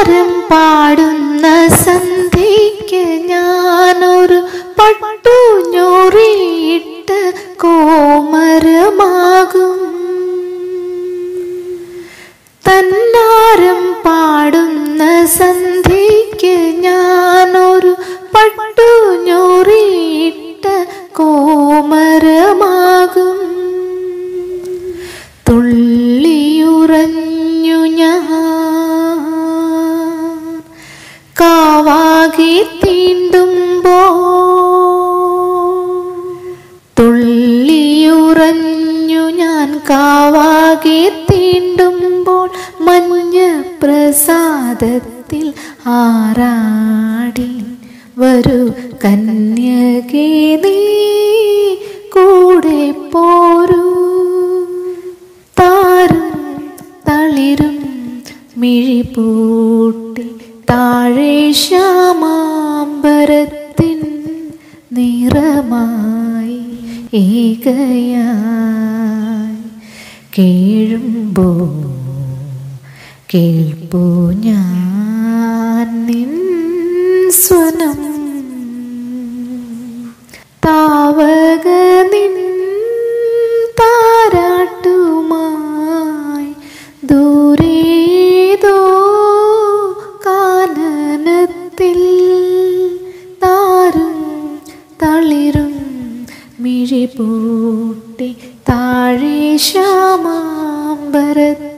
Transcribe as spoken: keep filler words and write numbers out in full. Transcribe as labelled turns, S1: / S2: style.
S1: തന്നാരം പാടുന്ന സന്ധ്യയ്ക്ക് ഞാനൊരു പട്ടു ഞൊറിയിട്ട് കോമരമാകും. തന്നാരം പാടുന്ന സന്ധ്യയ്ക്ക് ഞാനൊരു പട്ടു ഞൊറിയിട്ട് കോമരമാകും. തുള്ളിയുറഞ്ഞു ഞാൻ കാവാകി തീണ്ടുമ്പോൾ, തുള്ളിയുറഞ്ഞു ഞാൻ കാവാകി തീണ്ടുമ്പോൾ മഞ്ഞ പ്രസാദത്തിൽ ആറാടി വരൂ കന്യകേ നീ കൂടെ പോരൂ. താരും തളിരും മിഴിപൂട്ടി താഴെ ശ്യാമാംബരത്തിൻ നിറമായി ഏകയായി കേഴുമ്പോ കേൾപ്പൂ ഞാൻ നിൻ സ്വനം. താവക നിൻ താരാട്ടുമായി ദൂരേതോ കാനനത്തിൽ താരും തളിരും മിഴിപൂട്ടി താഴെ ശ്യാമാംബരത്തിൽ